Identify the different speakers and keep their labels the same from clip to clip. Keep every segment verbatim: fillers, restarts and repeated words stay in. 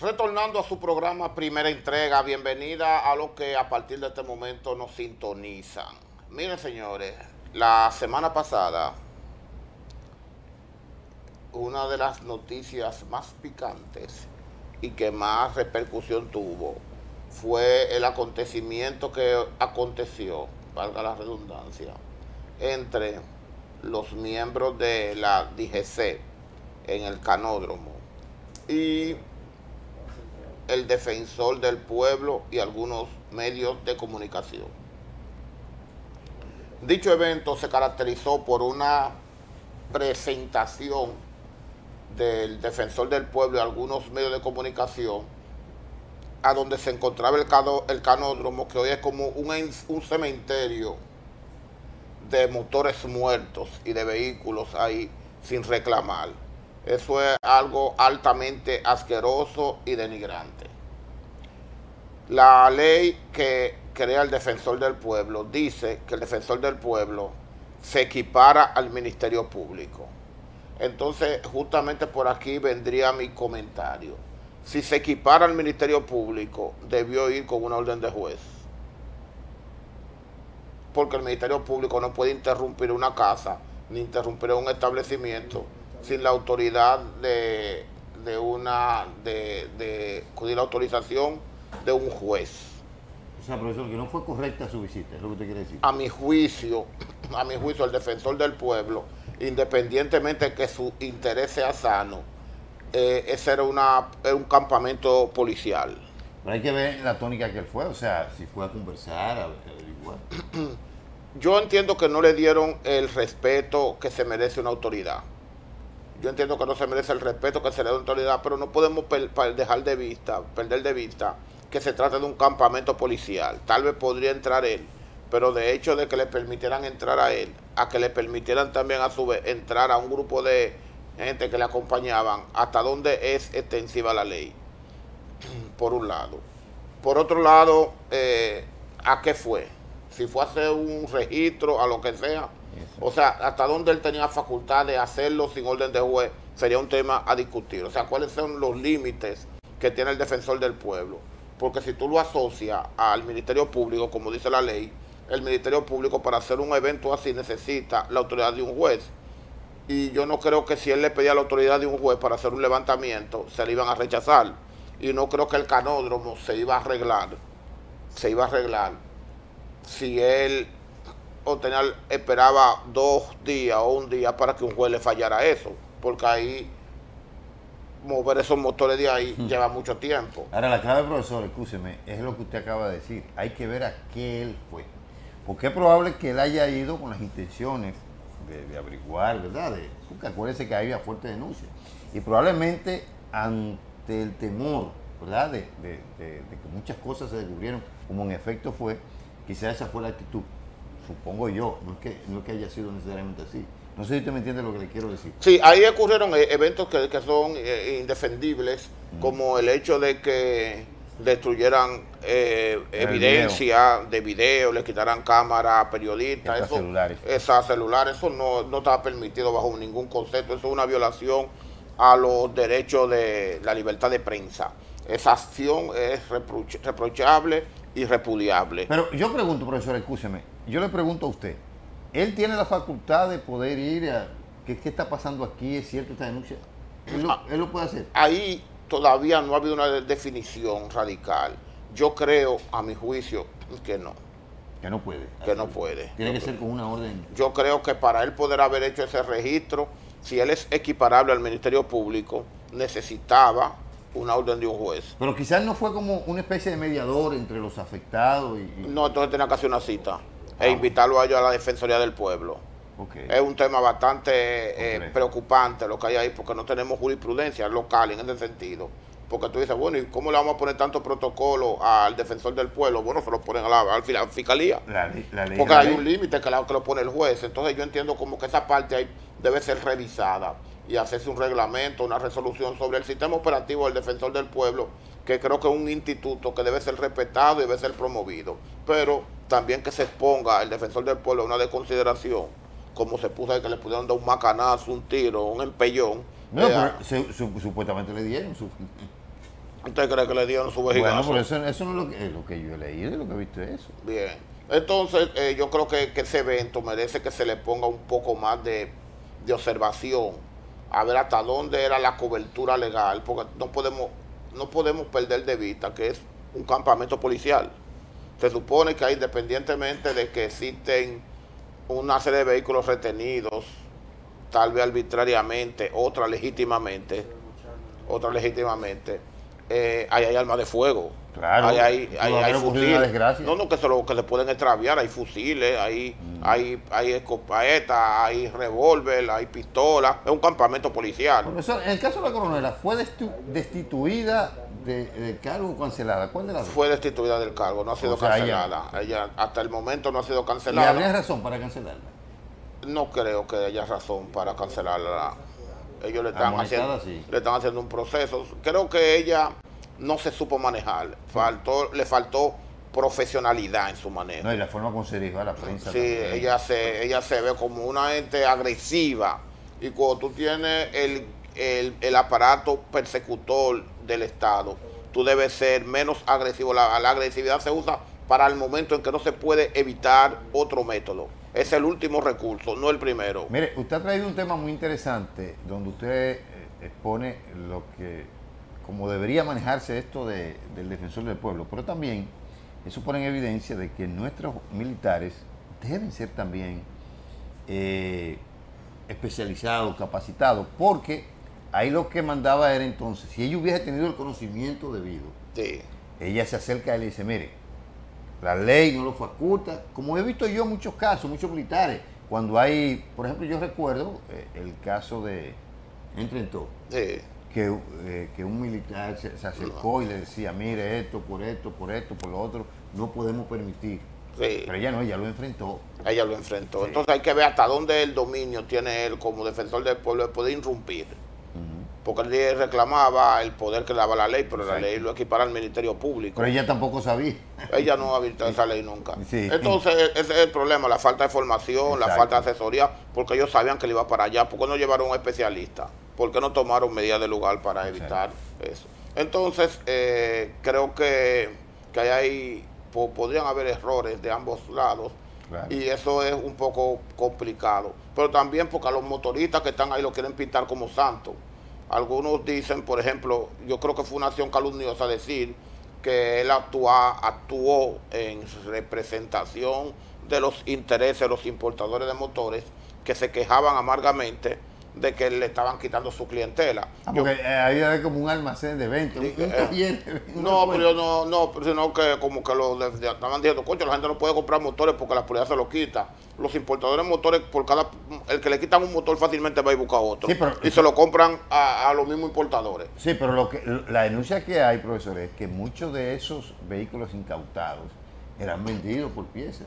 Speaker 1: Retornando a su programa Primera Entrega, bienvenida a los que a partir de este momento nos sintonizan. Miren, señores, la semana pasada, una de las noticias más picantes y que más repercusión tuvo fue el acontecimiento que aconteció, valga la redundancia, entre los miembros de la D G C en el canódromo y el defensor del pueblo y algunos medios de comunicación. Dicho evento se caracterizó por una presentación del defensor del pueblo y algunos medios de comunicación a donde se encontraba el, cano, el canódromo, que hoy es como un, un cementerio de motores muertos y de vehículos ahí sin reclamar. Eso es algo altamente asqueroso y denigrante. La ley que crea el defensor del pueblo dice que el defensor del pueblo se equipara al Ministerio Público. Entonces, justamente por aquí vendría mi comentario. Si se equipara al Ministerio Público, debió ir con una orden de juez. Porque el Ministerio Público no puede interrumpir una casa, ni interrumpir un establecimiento sin la autoridad de, de una, de, de, de la autorización de un juez.
Speaker 2: O sea, profesor, que no fue correcta su visita, es lo que usted quiere decir.
Speaker 1: A mi juicio, a mi juicio, el defensor del pueblo, independientemente de que su interés sea sano, eh, ese era, una, era un campamento policial.
Speaker 2: Pero hay que ver la tónica que él fue, o sea, si fue a conversar, a averiguar.
Speaker 1: Yo entiendo que no le dieron el respeto que se merece una autoridad. Yo entiendo que no se merece el respeto que se le da a la autoridad, pero no podemos dejar de vista, perder de vista que se trata de un campamento policial. Tal vez podría entrar él, pero de hecho de que le permitieran entrar a él, a que le permitieran también a su vez entrar a un grupo de gente que le acompañaban, hasta dónde es extensiva la ley, por un lado. Por otro lado, eh, ¿a qué fue? Si fue a hacer un registro, a lo que sea. Eso. O sea, hasta dónde él tenía facultad de hacerlo sin orden de juez, sería un tema a discutir. O sea, cuáles son los límites que tiene el defensor del pueblo. Porque si tú lo asocias al Ministerio Público, como dice la ley, el Ministerio Público para hacer un evento así necesita la autoridad de un juez. Y yo no creo que si él le pedía la autoridad de un juez para hacer un levantamiento, se le iban a rechazar. Y no creo que el canódromo se iba a arreglar, se iba a arreglar si él o tenía, esperaba dos días o un día para que un juez le fallara eso, porque ahí mover esos motores de ahí hmm. lleva mucho tiempo.
Speaker 2: Ahora la clave, profesor, escúcheme, es lo que usted acaba de decir, hay que ver a qué él fue, porque es probable que él haya ido con las intenciones de, de averiguar, ¿verdad? De, porque acuérdese que había fuerte denuncia, y probablemente ante el temor, ¿verdad? De, de, de, de que muchas cosas se descubrieron, como en efecto fue, quizás esa fue la actitud. Supongo yo, no es, que, no es que haya sido necesariamente así. No sé si usted me entiende lo que le quiero decir.
Speaker 1: Sí, ahí ocurrieron eventos que, que son eh, indefendibles, mm. como el hecho de que destruyeran eh, evidencia video. de video, le quitaran cámaras a periodistas.
Speaker 2: Esas
Speaker 1: eso,
Speaker 2: celulares.
Speaker 1: Esas celulares, eso no, no está permitido bajo ningún concepto. Eso es una violación a los derechos de la libertad de prensa. Esa acción es reproch reprochable y repudiable.
Speaker 2: Pero yo pregunto, profesor, escúcheme, yo le pregunto a usted, ¿él tiene la facultad de poder ir a qué, qué está pasando aquí? ¿Es cierto esta denuncia? ¿Él lo, él lo puede hacer?
Speaker 1: Ahí todavía no ha habido una definición radical. Yo creo, a mi juicio, que no.
Speaker 2: Que no puede.
Speaker 1: Que no puede.
Speaker 2: Tiene
Speaker 1: no
Speaker 2: que
Speaker 1: puede.
Speaker 2: ser con una orden.
Speaker 1: Yo creo que para él poder haber hecho ese registro, si él es equiparable al Ministerio Público, necesitaba una orden de un juez.
Speaker 2: Pero quizás no fue como una especie de mediador entre los afectados y... y...
Speaker 1: No, entonces tenía que hacer una cita ah, e invitarlo a ellos a la Defensoría del Pueblo.
Speaker 2: Okay.
Speaker 1: Es un tema bastante eh, preocupante lo que hay ahí, porque no tenemos jurisprudencia local en ese sentido. Porque tú dices, bueno, ¿y cómo le vamos a poner tanto protocolo al defensor del pueblo? Bueno, se lo ponen a la, a la fiscalía.
Speaker 2: La, la ley,
Speaker 1: porque
Speaker 2: la
Speaker 1: hay
Speaker 2: ley.
Speaker 1: un límite que, que lo pone el juez. Entonces yo entiendo como que esa parte ahí debe ser revisada y hacerse un reglamento, una resolución sobre el sistema operativo del defensor del pueblo, que creo que es un instituto que debe ser respetado y debe ser promovido. Pero también que se exponga el defensor del pueblo a una desconsideración, como se puso ahí, que le pudieron dar un macanazo, un tiro, un empellón.
Speaker 2: No, eh, pero se, su, supuestamente le dieron su...
Speaker 1: ¿Usted cree que le dieron su vejigazo?
Speaker 2: Bueno, por eso, eso no es lo que, es lo que yo he leído y lo que he visto es eso.
Speaker 1: Bien. Entonces, eh, yo creo que, que ese evento merece que se le ponga un poco más de, de observación, a ver hasta dónde era la cobertura legal, porque no podemos, no podemos perder de vista que es un campamento policial. Se supone que, independientemente de que existen una serie de vehículos retenidos, tal vez arbitrariamente, otra legítimamente, otra legítimamente, eh, hay, hay armas de fuego.
Speaker 2: Claro,
Speaker 1: hay, hay, hay, hay fusiles. No, no, que se, lo, que se pueden extraviar, hay fusiles, hay, mm. hay, hay escopetas, hay revólver, hay pistolas, es un campamento policial.
Speaker 2: Profesor, en el caso de la coronela, ¿fue destituida de, de cargo o cancelada? ¿Cuál de las dos?
Speaker 1: Fue destituida del cargo, no ha sido o sea, cancelada. Ella, ella hasta el momento no ha sido cancelada.
Speaker 2: ¿Y habría razón para cancelarla?
Speaker 1: No creo que haya razón para cancelarla. Ellos le están, haciendo, sí. le están haciendo un proceso. Creo que ella no se supo manejar, faltó, le faltó profesionalidad en su manejo.
Speaker 2: No, y la forma como se dirigió a la prensa.
Speaker 1: Sí, ella se, ella se ve como una ente agresiva, y cuando tú tienes el, el, el aparato persecutor del Estado, tú debes ser menos agresivo. La, la agresividad se usa para el momento en que no se puede evitar otro método. Es el último recurso, no el primero.
Speaker 2: Mire, usted ha traído un tema muy interesante donde usted expone lo que, como debería manejarse esto de, del defensor del pueblo, pero también eso pone en evidencia de que nuestros militares deben ser también eh, especializados, capacitados, porque ahí lo que mandaba era entonces, si ella hubiese tenido el conocimiento debido, sí. ella se acerca y le dice, mire, la ley no lo faculta, como he visto yo muchos casos, muchos militares, cuando hay, por ejemplo, yo recuerdo eh, el caso de Entrentó, sí. que, eh, que un militar se, se acercó no. y le decía, mire, esto, por esto, por esto, por lo otro, no podemos permitir. Sí. Pero ella no, ella lo enfrentó.
Speaker 1: Ella lo enfrentó. Sí. Entonces hay que ver hasta dónde el dominio tiene él como defensor del pueblo de poder irrumpir. Porque él reclamaba el poder que daba la ley, pero Exacto. la ley lo equipara al Ministerio Público.
Speaker 2: Pero ella tampoco sabía.
Speaker 1: Ella no ha visto esa ley nunca. Sí. Entonces, ese es el problema, la falta de formación, Exacto. la falta de asesoría, porque ellos sabían que él iba para allá. ¿Por qué no llevaron a un especialista? ¿Por qué no tomaron medidas de lugar para evitar Exacto. eso? Entonces, eh, creo que, que hay, po, podrían haber errores de ambos lados. Claro. Y eso es un poco complicado. Pero también porque a los motoristas que están ahí lo quieren pintar como santos. Algunos dicen, por ejemplo, yo creo que fue una acción calumniosa decir que él actúa, actuó en representación de los intereses de los importadores de motores que se quejaban amargamente de que le estaban quitando su clientela.
Speaker 2: Ah, porque yo, ahí hay como un almacén de eventos.
Speaker 1: Sí, un taller, un no, pero yo no, no, sino que como que lo de, de, estaban diciendo, coño, la gente no puede comprar motores porque la policía se lo quita. Los importadores de motores, por cada, el que le quitan un motor fácilmente va y busca otro. Sí, pero, y eso, se lo compran a, a los mismos importadores.
Speaker 2: Sí, pero lo que, la denuncia que hay, profesor, es que muchos de esos vehículos incautados eran vendidos por piezas.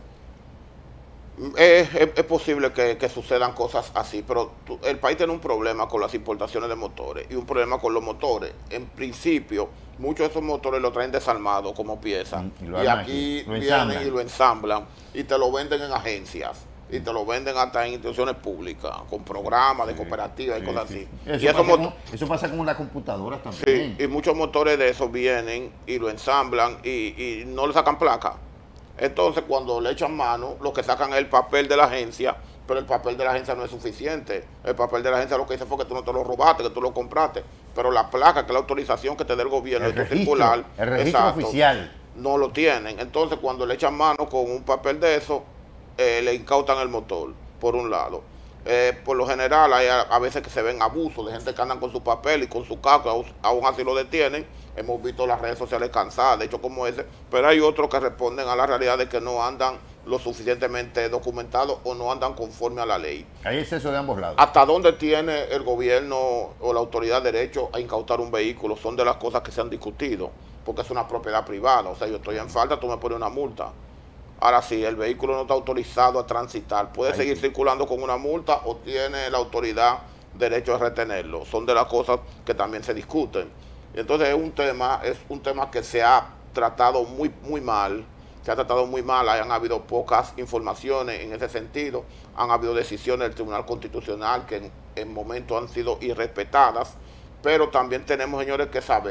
Speaker 1: Es, es, es posible que, que sucedan cosas así, pero tu, el país tiene un problema con las importaciones de motores y un problema con los motores. En principio, muchos de esos motores los traen desarmados como piezas y, y aquí lo vienen y lo ensamblan y te lo venden en agencias y te lo venden hasta en instituciones públicas con programas de cooperativas sí, y cosas sí, así.
Speaker 2: Eso, y pasa como, eso pasa con las computadoras también.
Speaker 1: Sí, y muchos motores de esos vienen y lo ensamblan y, y no le sacan placa. Entonces, cuando le echan mano, lo que sacan es el papel de la agencia, pero el papel de la agencia no es suficiente. El papel de la agencia lo que dice fue que tú no te lo robaste, que tú lo compraste. Pero la placa, que es la autorización que te da el gobierno,
Speaker 2: el registro, circular, el registro exacto, oficial,
Speaker 1: no lo tienen. Entonces, cuando le echan mano con un papel de eso, eh, le incautan el motor, por un lado. Eh, por lo general, hay a, a veces que se ven abusos de gente que andan con su papel y con su casco, aún así lo detienen. Hemos visto las redes sociales cansadas, de hecho como ese, pero hay otros que responden a la realidad de que no andan lo suficientemente documentados o no andan conforme a la ley.
Speaker 2: Hay exceso de ambos lados.
Speaker 1: ¿Hasta dónde tiene el gobierno o la autoridad derecho a incautar un vehículo? Son de las cosas que se han discutido, porque es una propiedad privada. O sea, yo estoy en falta, tú me pones una multa. Ahora sí, el vehículo no está autorizado a transitar. Puede Ahí seguir sí. circulando con una multa o tiene la autoridad derecho a retenerlo. Son de las cosas que también se discuten. Entonces es un tema, es un tema que se ha tratado muy, muy mal, se ha tratado muy mal, han habido pocas informaciones en ese sentido, han habido decisiones del Tribunal Constitucional que en, en momentos han sido irrespetadas, pero también tenemos, señores, que saber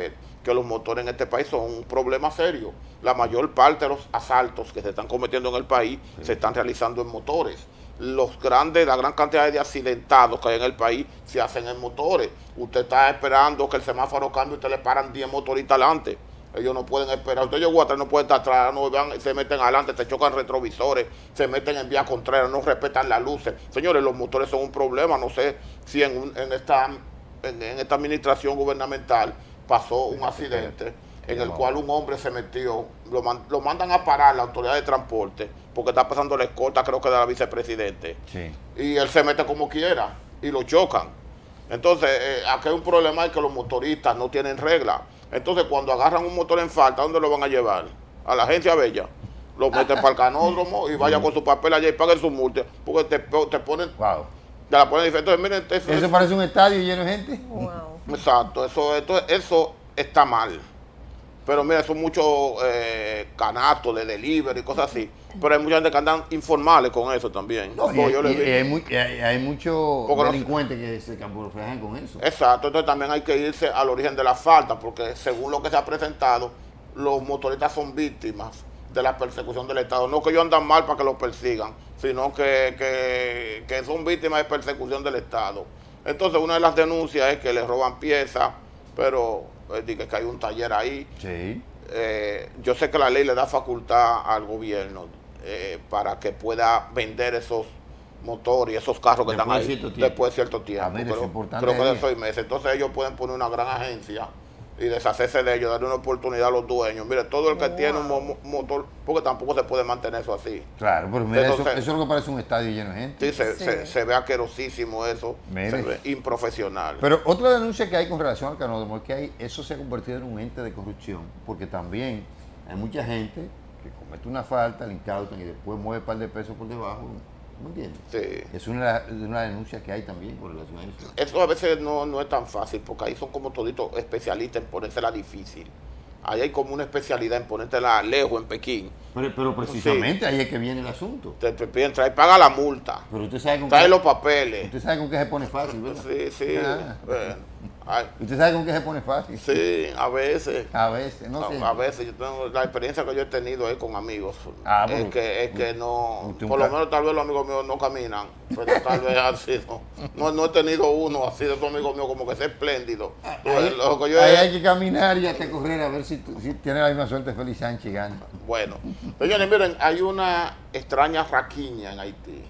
Speaker 1: que los motores en este país son un problema serio. La mayor parte de los asaltos que se están cometiendo en el país sí. se están realizando en motores. Los grandes, la gran cantidad de accidentados que hay en el país se hacen en motores. Usted está esperando que el semáforo cambie y usted le paran diez motoristas adelante. Ellos no pueden esperar. Usted llegó atrás, no puede estar atrás, no van, se meten adelante, se chocan retrovisores, se meten en vía contraria, no respetan las luces. Señores, los motores son un problema. No sé si en, un, en, esta, en, en esta administración gubernamental pasó un accidente en el cual un hombre se metió, lo, man, lo mandan a parar la autoridad de transporte porque está pasando la escolta, creo que de la vicepresidente. Sí. Y él se mete como quiera y lo chocan. Entonces, eh, aquí hay un problema de que los motoristas no tienen regla. Entonces, cuando agarran un motor en falta, ¿dónde lo van a llevar? A la agencia Bella. Lo meten para el canódromo y vaya con su papel allá y paguen su multa. Porque te, te ponen... Wow. Te la ponen diferente. Entonces, miren, eso,
Speaker 2: ¿Eso parece un estadio lleno de gente?
Speaker 3: Wow.
Speaker 1: Exacto. Eso, esto, eso está mal. Pero mira, son muchos eh, canatos de delivery y cosas así. Pero hay mucha gente que andan informales con eso también.
Speaker 2: No, y, yo y, y hay, muy, hay, hay muchos delincuentes no, que se camuflajean con eso.
Speaker 1: Exacto, entonces también hay que irse al origen de la falta, porque según lo que se ha presentado, los motoristas son víctimas de la persecución del Estado. No que ellos andan mal para que los persigan, sino que, que, que son víctimas de persecución del Estado. Entonces una de las denuncias es que les roban piezas, pero... Dije que hay un taller ahí. Sí. Eh, yo sé que la ley le da facultad al gobierno eh, para que pueda vender esos motores y esos carros que después están ahí después de cierto tiempo.
Speaker 2: Ver,
Speaker 1: pero,
Speaker 2: es
Speaker 1: creo que de seis meses. Entonces ellos pueden poner una gran agencia y deshacerse de ellos, darle una oportunidad a los dueños. Mire, todo el que wow. tiene un mo motor, porque tampoco se puede mantener eso así.
Speaker 2: Claro, pero mira, Entonces, eso, eso es lo que parece un estadio lleno de gente.
Speaker 1: Sí, se, sí. se, se ve asquerosísimo eso, mire. se ve improfesional.
Speaker 2: Pero otra denuncia que hay con relación al canódromo es que hay, eso se ha convertido en un ente de corrupción, porque también hay mucha gente que comete una falta, le incautan y después mueve un par de pesos por debajo. ¿Me entiendes? Sí. Es una, una denuncia que hay también con relación a eso.
Speaker 1: Eso a veces no, no es tan fácil, porque ahí son como toditos especialistas en ponérsela difícil. Ahí hay como una especialidad en ponértela lejos en Pekín.
Speaker 2: Pero, pero precisamente sí. ahí es que viene el asunto.
Speaker 1: Te, te piden traer, paga la multa.
Speaker 2: Pero usted sabe con
Speaker 1: trae
Speaker 2: qué,
Speaker 1: los papeles.
Speaker 2: Usted sabe con qué se pone fácil, ¿verdad?
Speaker 1: Sí, sí. Ah. Bueno, ay.
Speaker 2: Usted sabe con qué se pone fácil.
Speaker 1: Sí, a veces.
Speaker 2: A veces, no sé.
Speaker 1: A, a veces, yo tengo la experiencia que yo he tenido ahí con amigos. Ah, es, que, es que no, por lo menos tal vez los amigos míos no caminan, pero tal vez así no. No, no he tenido uno así de esos amigos míos como que es espléndido.
Speaker 2: Ahí, lo que yo ahí he, hay que caminar y hasta correr a ver si, si tiene la misma suerte Félix Sánchez gana.
Speaker 1: Bueno, señores, miren, hay una extraña raquiña en Haití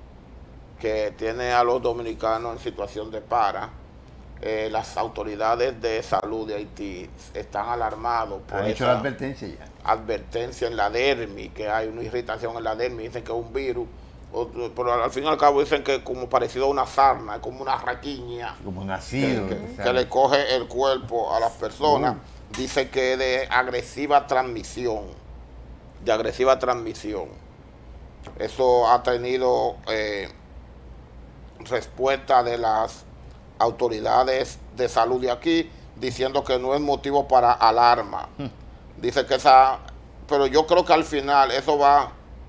Speaker 1: que tiene a los dominicanos en situación de para. Eh, las autoridades de salud de Haití están alarmados por
Speaker 2: Han hecho la advertencia ya.
Speaker 1: Advertencia en la dermis, que hay una irritación en la dermis, dicen que es un virus, otro, pero al fin y al cabo dicen que es como parecido a una sarna, es como una raquiña.
Speaker 2: Como nacido.
Speaker 1: Que, que, que le coge el cuerpo a las personas. Uh. Dice que es de agresiva transmisión, de agresiva transmisión. Eso ha tenido eh, respuesta de las autoridades de salud de aquí diciendo que no es motivo para alarma. Hmm. Dice que esa, pero yo creo que al final eso va,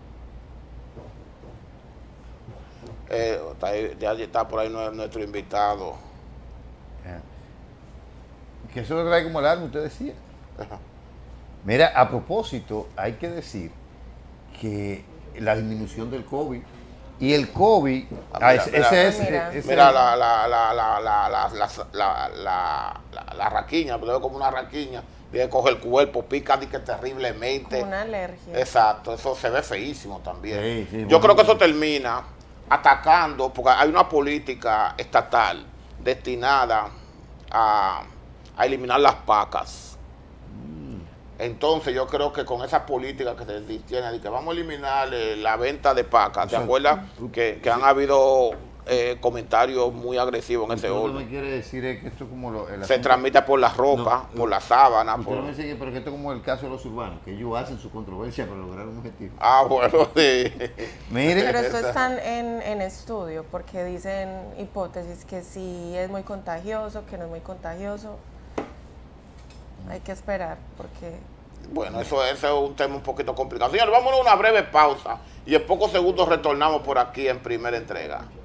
Speaker 1: eh, está ahí, ya está por ahí nuestro invitado.
Speaker 2: Yeah. Que eso lo trae como alarma, usted decía. Uh-huh. Mira, a propósito, hay que decir que la disminución del COVID y el COVID, ah, mira, ese, mira, ese,
Speaker 1: mira,
Speaker 2: ese,
Speaker 1: mira la, la, la, la, la, la, la, la, la, la, la raquiña, pero como una raquiña, que coge el cuerpo, pica que terriblemente.
Speaker 3: Como una alergia.
Speaker 1: Exacto, eso se ve feísimo también.
Speaker 2: Sí, sí,
Speaker 1: Yo
Speaker 2: bueno,
Speaker 1: creo que eso termina atacando, porque hay una política estatal destinada a, a eliminar las pacas. Entonces yo creo que con esa política que se tiene de que vamos a eliminar eh, la venta de pacas, ¿te acuerdas? Que, que han habido eh, comentarios muy agresivos en ese orden.
Speaker 2: Lo que me quiere decir es que esto como lo,
Speaker 1: se transmite por la ropa, no, por la sábana.
Speaker 2: Por... Me dice que, pero que esto es como el caso de los urbanos, que ellos hacen su controversia para lograr un objetivo.
Speaker 1: Ah, bueno, sí.
Speaker 2: Mire.
Speaker 3: Pero esto están en, en estudio, porque dicen hipótesis que sí es muy contagioso, que no es muy contagioso. Hay que esperar, porque...
Speaker 1: Bueno, eso, eso es un tema un poquito complicado. Señores, vámonos a una breve pausa y en pocos segundos retornamos por aquí en Primera Entrega.